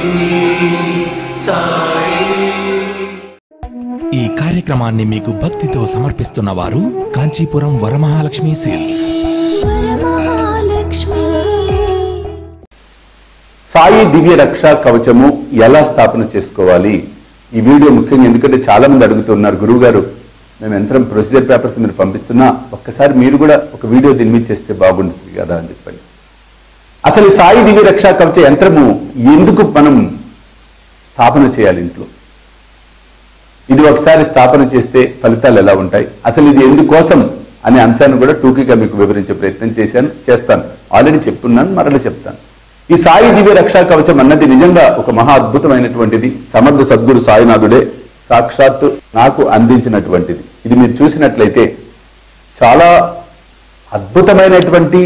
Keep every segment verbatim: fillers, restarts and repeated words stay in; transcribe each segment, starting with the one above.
ఈ కార్యక్రమాన్ని మీకు భక్తితో సమర్పిస్తున్న వారు కాంచీపురం వరమహాలక్ష్మి సేల్స్. సాయి దివ్య రక్ష కవచము ఎలా స్థాపన చేసుకోవాలి? ఈ వీడియో ముఖ్యంగా ఎందుకంటే చాలా మంది అడుగుతున్నారు, గురువు గారు మేము యంత్రం ప్రొసీజర్ పేపర్స్ మీరు పంపిస్తున్నా ఒక్కసారి మీరు కూడా ఒక వీడియో దీని మీద చేస్తే బాగుంటుంది కదా అని చెప్పండి. అసలు ఈ సాయి దివ్య రక్ష కవచ యంత్రము ఎందుకు మనం స్థాపన చేయాలి ఇంట్లో? ఇది ఒకసారి స్థాపన చేస్తే ఫలితాలు ఎలా ఉంటాయి, అసలు ఇది ఎందుకోసం అనే అంశాన్ని కూడా టూకీగా మీకు వివరించే ప్రయత్నం చేశాను చేస్తాను ఆల్రెడీ చెప్తున్నాను, మరలా చెప్తాను. ఈ సాయి దివ్య రక్షా కవచం అన్నది నిజంగా ఒక మహా అద్భుతమైనటువంటిది. సమర్థ సద్గురు సాయినాథుడే సాక్షాత్తు నాకు అందించినటువంటిది. ఇది మీరు చూసినట్లయితే చాలా అద్భుతమైనటువంటి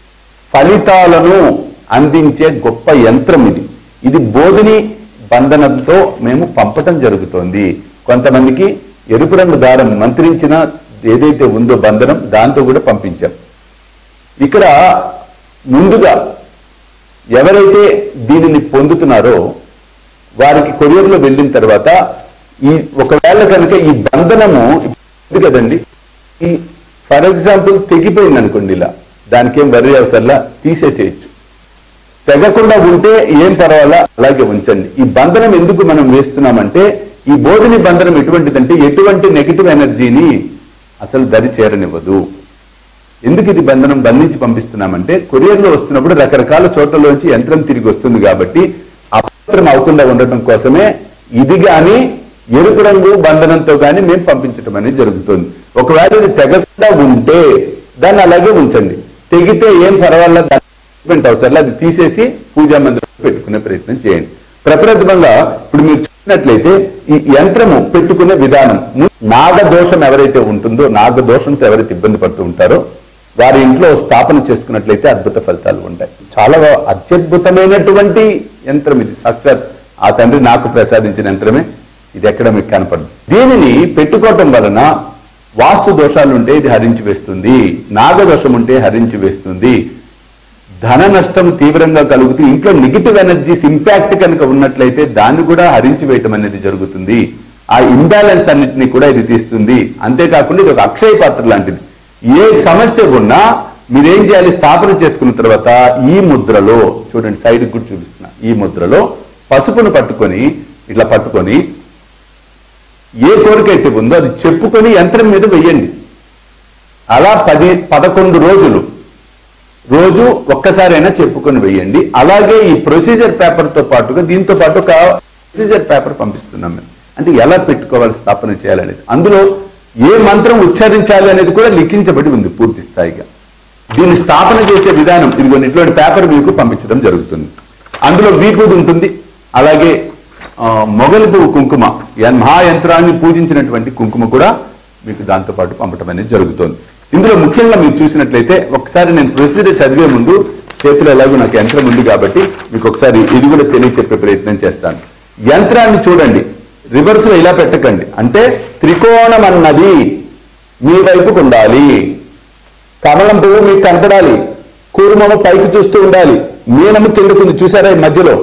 ఫలితాలను అందించే గొప్ప యంత్రం ఇది. ఇది బోధిని బంధనంతో మేము పంపటం జరుగుతోంది. కొంతమందికి ఎరుపు రంగు దారం మంత్రించిన ఏదైతే ఉందో బంధనం దాంతో కూడా పంపించాం. ఇక్కడ ముందుగా ఎవరైతే దీనిని పొందుతున్నారో వారికి కొరియర్లో వెళ్ళిన తర్వాత ఈ ఒకవేళ కనుక ఈ బంధనము కదండి, ఈ ఫర్ ఎగ్జాంపుల్ తెగిపోయింది అనుకోండి, ఇలా దానికి ఏం వర్రీ అవసరంలా తీసేసేయచ్చు. తెగకుండా ఉంటే ఏం పర్వాలా అలాగే ఉంచండి. ఈ బంధనం ఎందుకు మనం వేస్తున్నామంటే ఈ బోధిని బంధనం ఎటువంటిదంటే ఎటువంటి నెగిటివ్ ఎనర్జీని అసలు దరి చేరనివ్వదు. ఎందుకు ఇది బంధనం బంధించి పంపిస్తున్నామంటే కొరియర్లో వస్తున్నప్పుడు రకరకాల చోట్లలోంచి యంత్రం తిరిగి వస్తుంది కాబట్టి అపవిత్రం అవ్వకుండా ఉండటం కోసమే ఇది కానీ ఎరుపు రంగు బంధనంతో కానీ మేము పంపించడం అనేది జరుగుతుంది. ఒకవేళ ఇది తెగకుండా ఉంటే దాన్ని అలాగే ఉంచండి, తెగితే ఏం పర్వాలేదు దాని అవసరం అది తీసేసి పూజా మందిరంలో పెట్టుకునే ప్రయత్నం చేయండి. ప్రప్రథమంగా ఇప్పుడు మీరు చూసినట్లయితే ఈ యంత్రము పెట్టుకునే విధానం, నాగదోషం ఎవరైతే ఉంటుందో నాగదోషంతో ఎవరైతే ఇబ్బంది పడుతూ ఉంటారో వారి ఇంట్లో స్థాపన చేసుకున్నట్లయితే అద్భుత ఫలితాలు ఉంటాయి. చాలా అత్యద్భుతమైనటువంటి యంత్రం ఇది. సాక్షాత్ ఆ తండ్రి నాకు ప్రసాదించిన యంత్రమే ఇది. ఎక్కడ మీకు కనపడదు. దీనిని పెట్టుకోవటం వలన వాస్తు దోషాలు ఉంటే ఇది హరించి వేస్తుంది, నాగదోషం ఉంటే హరించి వేస్తుంది, ధన నష్టం తీవ్రంగా కలుగుతూ ఇంట్లో నెగిటివ్ ఎనర్జీస్ ఇంపాక్ట్ కనుక ఉన్నట్లయితే దాన్ని కూడా హరించి వేయటం అనేది జరుగుతుంది. ఆ ఇంబ్యాలెన్స్ అన్నింటినీ కూడా ఇది తీస్తుంది. అంతేకాకుండా ఇది ఒక అక్షయ పాత్ర లాంటిది. ఏ సమస్య ఉన్నా మీరేం చేయాలి, స్థాపన చేసుకున్న తర్వాత ఈ ముద్రలో చూడండి, సైడ్కి కూడా చూపిస్తున్నా, ఈ ముద్రలో పసుపును పట్టుకొని ఇట్లా పట్టుకొని ఏ కోరిక అయితే ఉందో అది చెప్పుకొని యంత్రం మీద వెయ్యండి. అలా పది పదకొండు రోజులు రోజు ఒక్కసారైనా చెప్పుకొని వెయ్యండి. అలాగే ఈ ప్రొసీజర్ పేపర్తో పాటుగా దీంతో పాటు ఒక ప్రొసీజర్ పేపర్ పంపిస్తున్నాం మేము. అంటే ఎలా పెట్టుకోవాలి, స్థాపన చేయాలనేది, అందులో ఏ మంత్రం ఉచ్చరించాలి అనేది కూడా లిఖించబడి ఉంది పూర్తి స్థాయిగా. దీన్ని స్థాపన చేసే విధానం ఇదిగోండి ఇటువంటి పేపర్ మీకు పంపించడం జరుగుతుంది. అందులో విభూది ఉంటుంది, అలాగే మొగలి పువ్వు కుంకుమ, మహాయంత్రాన్ని పూజించినటువంటి కుంకుమ కూడా మీకు దాంతో పాటు పంపడం అనేది జరుగుతుంది. ఇందులో ముఖ్యంగా మీరు చూసినట్లయితే ఒకసారి నేను ప్రొసీజర్ చదివే ముందు చేతిలో ఎలాగో నాకు యంత్రం ఉంది కాబట్టి మీకు ఒకసారి ఇది కూడా తెలియచెప్పే ప్రయత్నం చేస్తాను. యంత్రాన్ని చూడండి, రివర్స్ లో ఇలా పెట్టకండి. అంటే త్రికోణం అన్నది మీ వైపుకు ఉండాలి, కమలం పువ్వు మీకు కనపడాలి, కూర్మము పైకి చూస్తూ ఉండాలి, మీనము కిందకుంది చూసారా ఈ మధ్యలో.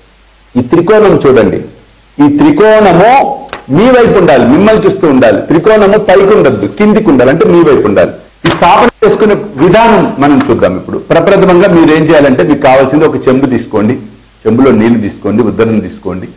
ఈ త్రికోణం చూడండి, ఈ త్రికోణము మీ వైపు ఉండాలి, మిమ్మల్ని చూస్తూ ఉండాలి. త్రికోణము పైకి ఉండద్దు, కిందికి ఉండాలి, అంటే మీ వైపు ఉండాలి. ఈ స్థాపన చేసుకునే విధానం మనం చూద్దాం. ఇప్పుడు ప్రప్రథమంగా మీరు ఏం చేయాలంటే మీకు కావాల్సింది ఒక చెంబు తీసుకోండి, చెంబులో నీళ్లు తీసుకోండి, ఉద్దరణ తీసుకోండి.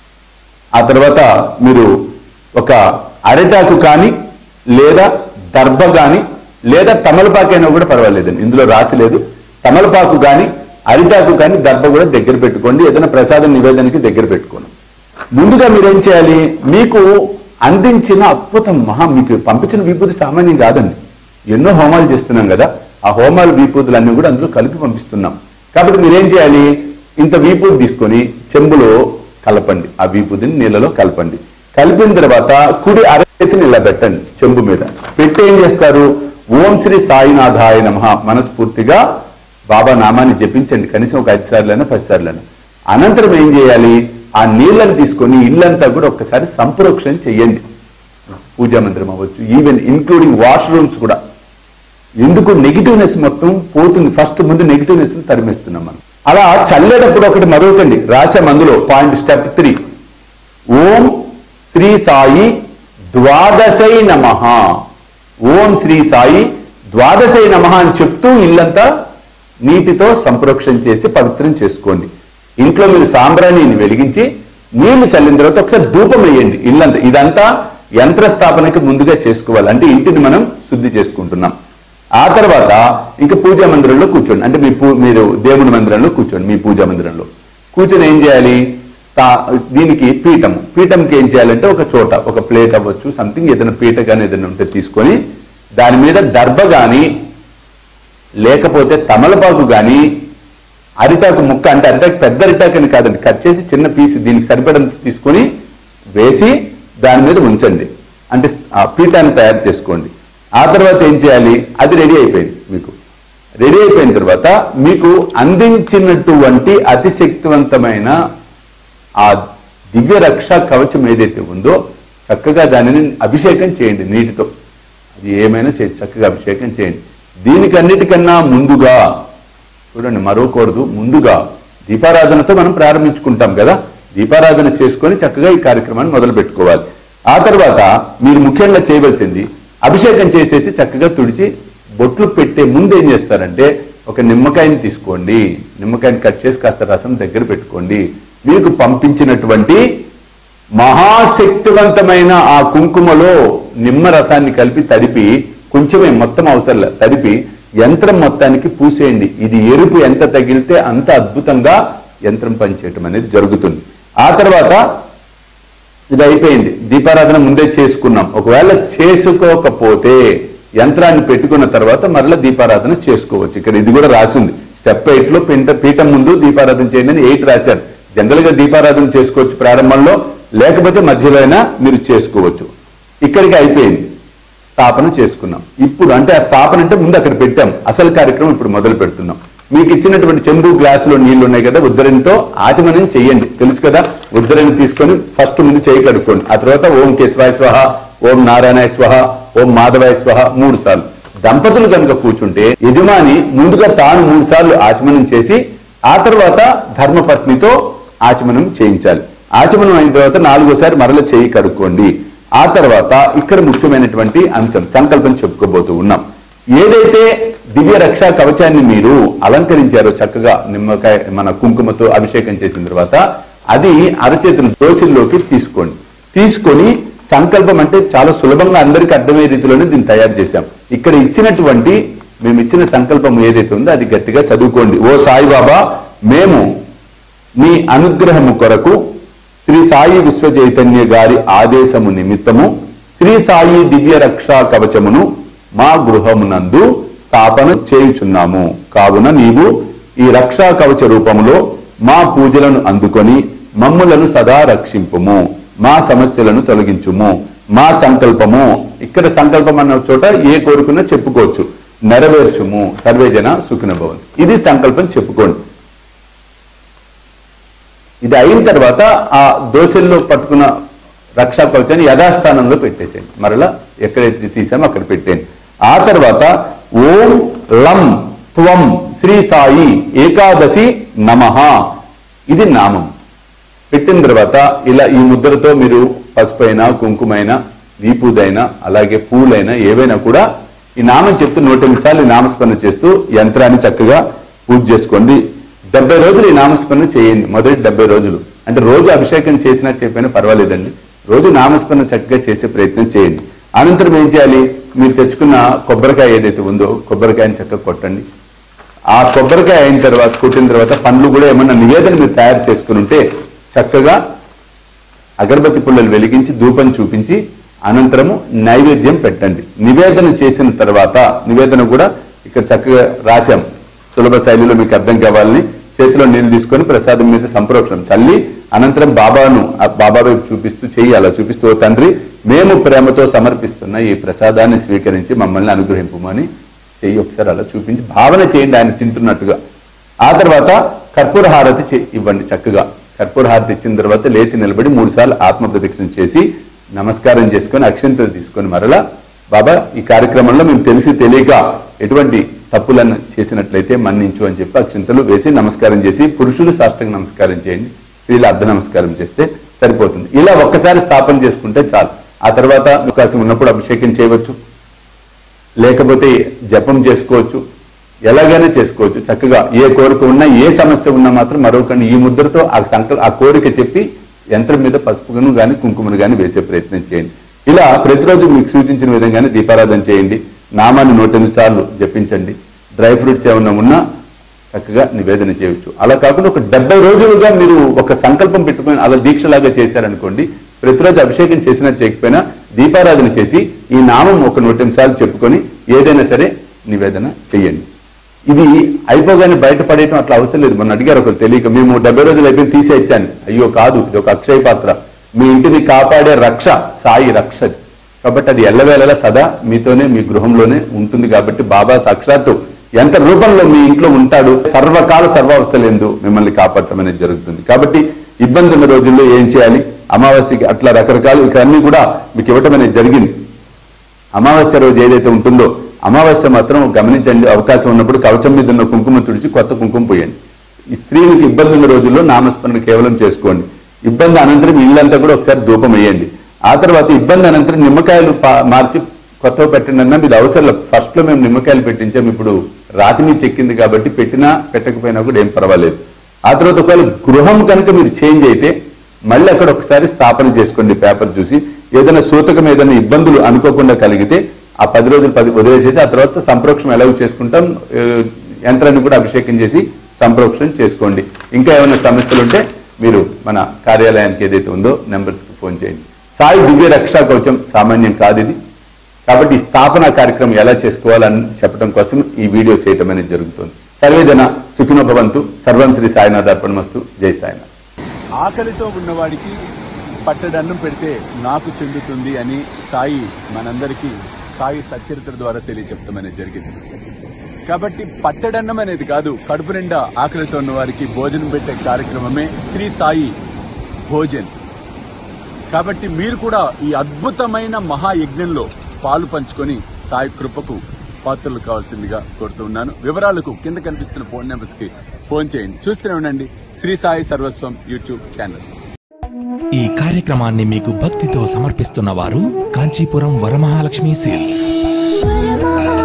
ఆ తర్వాత మీరు ఒక అరిటాకు కానీ లేదా దర్భ కానీ లేదా తమలపాకైనా కూడా పర్వాలేదండి, ఇందులో రాసి లేదు. తమలపాకు కానీ అరిటాకు కానీ దర్భ కూడా దగ్గర పెట్టుకోండి, ఏదైనా ప్రసాదం నివేదనకి దగ్గర పెట్టుకోండి. ముందుగా మీరేం చేయాలి, మీకు అందించిన అద్భుతం మహా మీకు పంపించిన విభూతి సామాన్యం కాదండి. ఎన్నో హోమాలు చేస్తున్నాం కదా, ఆ హోమాలు విభూతులన్నీ కూడా అందులో కలిపి పంపిస్తున్నాం. కాబట్టి మీరేం చేయాలి, ఇంత విభూతి తీసుకొని చెంబులో కలపండి, ఆ విభూతిని నీళ్ళలో కలపండి. కలిపిన తర్వాత కుడి అరచేతిని ఇలా పెట్టండి చెంబు మీద పెట్టి ఏం చేస్తారు, ఓం శ్రీ సాయినాథాయ నమః మనస్ఫూర్తిగా బాబా నామాన్ని జపించండి, కనీసం ఒక ఐదు సార్లైనా పది సార్లైనా. అనంతరం ఏం చేయాలి, ఆ నీళ్ళని తీసుకొని ఇల్లంతా కూడా ఒక్కసారి సంప్రోక్షణ చెయ్యండి. పూజా మందిరం అవ్వచ్చు, ఈవెన్ ఇన్క్లూడింగ్ వాష్రూమ్స్ కూడా. ఎందుకు నెగిటివ్నెస్ మొత్తం పోతుంది, ఫస్ట్ ముందు నెగిటివ్నెస్ తరిమేస్తున్నాం మనం. అలా చల్లేటప్పుడు ఒకటి మరొకండి రాశాం అందులో పాయింట్ స్టెప్ త్రీ, ఓం శ్రీ సాయి ద్వాదశై నమః, ఓం శ్రీ సాయి ద్వాదశై నమః అని చెప్తూ ఇల్లంతా నీటితో సంప్రోక్షణ చేసి పవిత్రం చేసుకోండి. ఇంట్లో మీరు సాంబ్రాణిని వెలిగించి నీళ్లు చల్లిన తర్వాత ఒకసారి ధూపం వేయండి ఇల్లంతా. ఇదంతా యంత్ర స్థాపనకి ముందుగా చేసుకోవాలి, అంటే ఇంటిని మనం శుద్ధి చేసుకుంటున్నాం. ఆ తర్వాత ఇంకా పూజా మందిరంలో కూర్చోండి, అంటే మీ పూ మీరు దేవుని మందిరంలో కూర్చోండి. మీ పూజా మందిరంలో కూర్చొని ఏం చేయాలి, దీనికి పీఠము, పీఠంకి ఏం చేయాలంటే ఒక చోట ఒక ప్లేట్ అవ్వచ్చు, సంథింగ్ ఏదైనా పీట కానీ ఏదైనా ఉంటే తీసుకొని దాని మీద దర్భ కానీ లేకపోతే తమలపాకు కానీ అరిటాకు ముక్క, అంటే అరిటాకు పెద్ద అరిటాకు అని కాదండి, కట్ చేసి చిన్న పీస్ దీనికి సరిపడంత తీసుకొని వేసి దాని మీద ఉంచండి, అంటే ఆ పీఠాన్ని తయారు చేసుకోండి. ఆ తర్వాత ఏం చేయాలి, అది రెడీ అయిపోయింది. మీకు రెడీ అయిపోయిన తర్వాత మీకు అందించినటువంటి అతి శక్తివంతమైన ఆ దివ్య రక్షా కవచం ఏదైతే ఉందో చక్కగా దానిని అభిషేకం చేయండి నీటితో. అది ఏమైనా చేయండి, చక్కగా అభిషేకం చేయండి. దీనికన్నిటికన్నా ముందుగా చూడండి, మరవకూడదు, ముందుగా దీపారాధనతో మనం ప్రారంభించుకుంటాం కదా, దీపారాధన చేసుకొని చక్కగా ఈ కార్యక్రమాన్ని మొదలు పెట్టుకోవాలి. ఆ తర్వాత మీరు ముఖ్యంగా చేయవలసింది అభిషేకం చేసేసి చక్కగా తుడిచి బొట్లు పెట్టే ముందు ఏం చేస్తారంటే ఒక నిమ్మకాయని తీసుకోండి, నిమ్మకాయని కట్ చేసి కాస్త రసం దగ్గర పెట్టుకోండి. మీకు పంపించినటువంటి మహాశక్తివంతమైన ఆ కుంకుమలో నిమ్మ రసాన్ని కలిపి తడిపి, కొంచెమే మొత్తం అవసరం తడిపి యంత్రం మొత్తానికి పూసేయండి. ఇది ఎరుపు ఎంత తగిలితే అంత అద్భుతంగా యంత్రం పనిచేయటం అనేది జరుగుతుంది. ఆ తర్వాత ఇది అయిపోయింది, దీపారాధన ముందే చేసుకున్నాం. ఒకవేళ చేసుకోకపోతే యంత్రాన్ని పెట్టుకున్న తర్వాత మరలా దీపారాధన చేసుకోవచ్చు. ఇక్కడ ఇది కూడా రాసింది, స్టెప్ ఎయిట్ లో పింట పీఠం ముందు దీపారాధన చేయండి అని ఎయిట్ రాశారు. జనరల్ గా దీపారాధన చేసుకోవచ్చు ప్రారంభంలో, లేకపోతే మధ్యలో అయినా మీరు చేసుకోవచ్చు. ఇక్కడికి అయిపోయింది, స్థాపన చేసుకున్నాం. ఇప్పుడు అంటే ఆ స్థాపన అంటే ముందు అక్కడ పెట్టాం, అసలు కార్యక్రమం ఇప్పుడు మొదలు పెడుతున్నాం. మీకు ఇచ్చినటువంటి చెంబు గ్లాసులో నీళ్లు ఉన్నాయి కదా, ఉద్దరణితో ఆచమనం చెయ్యండి, తెలుసు కదా. ఉద్దరణి తీసుకొని ఫస్ట్ ముందు చేయి కడుక్కోండి. ఆ తర్వాత ఓం కేశవాయ స్వహ, ఓం నారాయణాయ స్వహ, ఓం మాధవాయ స్వహ మూడు సార్లు. దంపతులు కనుక కూర్చుంటే యజమాని ముందుగా తాను మూడు సార్లు ఆచమనం చేసి ఆ తర్వాత ధర్మపత్నితో ఆచమనం చేయించాలి. ఆచమనం అయిన తర్వాత నాలుగోసారి మరల చేయి కడుక్కోండి. ఆ తర్వాత ఇక్కడ ముఖ్యమైనటువంటి అంశం సంకల్పం చెప్పుకోబోతూ ఉన్నాం. ఏదైతే దివ్య రక్షా కవచాన్ని మీరు అలంకరించారో చక్కగా నిమ్మకాయ మన కుంకుమతో అభిషేకం చేసిన తర్వాత అది అరచేతిని దోసిల్లోకి తీసుకోండి. తీసుకొని సంకల్పం అంటే చాలా సులభంగా అందరికీ అర్థమయ్యే రీతిలోనే దీన్ని తయారు చేశాం. ఇక్కడ ఇచ్చినటువంటి మేము ఇచ్చిన సంకల్పం ఏదైతే ఉందో అది గట్టిగా చదువుకోండి. ఓ సాయిబాబా, మేము మీ అనుగ్రహము కొరకు శ్రీ సాయి విశ్వ చైతన్య గారి ఆదేశము నిమిత్తము శ్రీ సాయి దివ్య రక్షా కవచమును మా గృహమునందు స్థాపన చేయుచున్నాము. కావున నీవు ఈ రక్షా కవచ రూపములో మా పూజలను అందుకొని మమ్ములను సదా రక్షింపుము, మా సమస్యలను తొలగించుము. మా సంకల్పము, ఇక్కడ సంకల్పం అన్న చోట ఏ కోరుకున్నా చెప్పుకోవచ్చు, నెరవేర్చుము. సర్వేజన సుఖినో భవంతు, ఇది సంకల్పం చెప్పుకోండి. ఇది అయిన తర్వాత ఆ దోశల్లో పట్టుకున్న రక్షా కవచాన్ని యథాస్థానంలో పెట్టేసేయండి, మరలా ఎక్కడైతే తీసామో అక్కడ పెట్టేయండి. ఆ తర్వాత ఓం లం త్వం శ్రీ సాయి ఏకాదశి నమః, ఇది నామం. పెట్టిన తర్వాత ఇలా ఈ ముద్రతో మీరు పసుపైనా కుంకుమైనా వీపుదైనా అలాగే పూలైనా ఏవైనా కూడా ఈ నామం చెప్తూ నూట ఎనిమిది సార్లు ఈ నామస్మరణ చేస్తూ యంత్రాన్ని చక్కగా పూజ చేసుకోండి. డెబ్బై రోజులు ఈ నామస్మరణ చేయండి. మొదటి డెబ్బై రోజులు అంటే రోజు అభిషేకం చేసినా చెప్పినా పర్వాలేదండి, రోజు నామస్మరణ చక్కగా చేసే ప్రయత్నం చేయండి. అనంతరం ఏం చేయాలి, మీరు తెచ్చుకున్న కొబ్బరికాయ ఏదైతే ఉందో కొబ్బరికాయని చక్కగా కొట్టండి. ఆ కొబ్బరికాయ అయిన తర్వాత కొట్టిన తర్వాత పండ్లు కూడా ఏమన్నా నివేదన మీరు తయారు చేసుకుని ఉంటే చక్కగా అగరబత్తి పుల్లలు వెలిగించి ధూపం చూపించి అనంతరము నైవేద్యం పెట్టండి. నివేదన చేసిన తర్వాత నివేదన కూడా ఇక్కడ చక్కగా రాశాం, సులభ శైలిలో మీకు అర్థం కావాలని చేతిలో నీళ్ళు తీసుకొని ప్రసాదం మీద సంప్రోక్షణం చల్లి అనంతరం బాబాను బాబా వైపు చూపిస్తూ చెయ్యి అలా చూపిస్తూ, ఓ తండ్రి, మేము ప్రేమతో సమర్పిస్తున్న ఈ ప్రసాదాన్ని స్వీకరించి మమ్మల్ని అనుగ్రహింపమని చెయ్యి ఒకసారి అలా చూపించి భావన చేయండి ఆయన తింటున్నట్టుగా. ఆ తర్వాత కర్పూర హారతి ఇవ్వండి. చక్కగా కర్పూర హారతి ఇచ్చిన తర్వాత లేచి నిలబడి మూడు సార్లు ఆత్మ ప్రదక్షిణ చేసి నమస్కారం చేసుకొని అక్షంతలు తీసుకొని మరలా బాబా ఈ కార్యక్రమంలో మేము తెలిసి తెలియక ఎటువంటి తప్పులను చేసినట్లయితే మన్నించు అని చెప్పి అక్షింతలు వేసి నమస్కారం చేసి, పురుషులు సాష్టాంగ నమస్కారం చేయండి, స్త్రీలు అర్ధ నమస్కారం చేస్తే సరిపోతుంది. ఇలా ఒక్కసారి స్థాపన చేసుకుంటే చాలు. ఆ తర్వాత అవకాశం ఉన్నప్పుడు అభిషేకం చేయవచ్చు, లేకపోతే జపం చేసుకోవచ్చు, ఎలాగైనా చేసుకోవచ్చు. చక్కగా ఏ కోరిక ఉన్నా, ఏ సమస్య ఉన్నా మాత్రం మరొకరిని ఈ ముద్రతో ఆ సంకల్ప ఆ కోరిక చెప్పి యంత్రం మీద పసుపును కానీ కుంకుమను కానీ వేసే ప్రయత్నం చేయండి. ఇలా ప్రతిరోజు మీకు సూచించిన విధంగానే దీపారాధన చేయండి, నామాన్ని నూటెనిమిది సార్లు జపించండి, డ్రై ఫ్రూట్స్ ఏమన్నా ఉన్నా చక్కగా నివేదన చేయవచ్చు. అలా కాకుండా ఒక డెబ్బై రోజులుగా మీరు ఒక సంకల్పం పెట్టుకొని అలా దీక్షలాగా చేశారనుకోండి, ప్రతిరోజు అభిషేకం చేసినా చేయకపోయినా దీపారాధన చేసి ఈ నామం ఒక నూట నిమిషాలు చెప్పుకొని ఏదైనా సరే నివేదన చెయ్యండి. ఇది అయిపోగానే బయటపడేయటం అట్లా అవసరం లేదు. మొన్న అడిగారు ఒకరు తెలియక, మేము డెబ్బై రోజులు అయిపోయి తీసేచ్చాను. అయ్యో కాదు, ఇది ఒక అక్షయ పాత్ర, మీ ఇంటిని కాపాడే రక్ష, సాయి రక్ష. కాబట్టి అది ఎల్లవేళలా సదా మీతోనే మీ గృహంలోనే ఉంటుంది. కాబట్టి బాబా సాక్షాత్తు ఎంత రూపంలో మీ ఇంట్లో ఉంటాడు, సర్వకాల సర్వావస్థలందు మిమ్మల్ని కాపాడటం అనేది జరుగుతుంది. కాబట్టి ఇబ్బంది ఉన్న రోజుల్లో ఏం చేయాలి, అమావాస్యకి అట్లా రకరకాలు ఇక అన్ని కూడా మీకు ఇవ్వటం అనేది జరిగింది. అమావాస్య రోజు ఏదైతే ఉంటుందో అమావాస్య మాత్రం గమనించండి, అవకాశం ఉన్నప్పుడు కవచం మీద ఉన్న కుంకుమ తుడిచి కొత్త కుంకుమ పోయండి. ఈ స్త్రీలకు ఇబ్బంది ఉన్న రోజుల్లో నామస్మరణ కేవలం చేసుకోండి. ఇబ్బంది అనంతరం ఇల్లంతా కూడా ఒకసారి ధూపం వేయండి. ఆ తర్వాత ఇబ్బంది అనంతరం నిమ్మకాయలు మార్చి కొత్తగా పెట్టండి అన్నా మీరు అవసరం. ఫస్ట్ లో మేము నిమ్మకాయలు పెట్టించాం, ఇప్పుడు రాతి మీద చెక్కింది కాబట్టి పెట్టినా పెట్టకపోయినా కూడా ఏం పర్వాలేదు. ఆ తర్వాత ఒకవేళ గృహం కనుక మీరు చేంజ్ అయితే మళ్ళీ అక్కడ ఒకసారి స్థాపన చేసుకోండి. పేపర్ చూసి ఏదైనా సూతకం ఏదైనా ఇబ్బందులు అనుకోకుండా కలిగితే ఆ పది రోజులు పది వదిలేసేసి ఆ తర్వాత సంప్రోక్షం ఎలా చేసుకుంటాం, యంత్రాన్ని కూడా అభిషేకం చేసి సంప్రోక్షం చేసుకోండి. ఇంకా ఏమైనా సమస్యలు ఉంటే మీరు మన కార్యాలయానికి ఏదైతే ఉందో నెంబర్స్కి ఫోన్ చేయండి. సాయి దివ్య రక్షా కవచం సామాన్యం కాదు ఇది. కాబట్టి ఈ స్థాపన కార్యక్రమం ఎలా చేసుకోవాలని చెప్పడం కోసం ఈ వీడియో చేయటం అనేది జరుగుతుంది. సర్వేజన సుఖినో భవంతు. సర్వం శ్రీ సాయినాథ్ అర్పణమస్తు. జై సాయినాథ్. ఆకలితో ఉన్నవాడికి పట్టడన్నం పెడితే నాకు చెందుతుంది అని సాయి మనందరికీ సాయి సచ్చరిత్ర ద్వారా తెలియచెప్పడం అనేది జరిగింది. కాబట్టి పట్టడన్నం అనేది కాదు, కడుపు నిండా ఆకలితో ఉన్న వారికి భోజనం పెట్టే కార్యక్రమమే శ్రీ సాయి భోజన్. కాబట్టి మీరు కూడా ఈ అద్భుతమైన మహాయజ్ఞంలో పాలు పంచుకొని సాయి కృపకు పాత్రలు కావాల్సిందిగా కోరుతున్నాను. వివరాలకు కింద కనిపిస్తున్న ఫోన్ నెంబర్స్ కి ఫోన్ చేయండి. చూస్తూనే ఉండండి శ్రీ సాయి సర్వస్వం యూట్యూబ్ ఛానల్. ఈ కార్యక్రమాన్ని మీకు భక్తితో సమర్పిస్తున్న వారు కాంచీపురం వరమహాలక్ష్మి సిల్క్స్.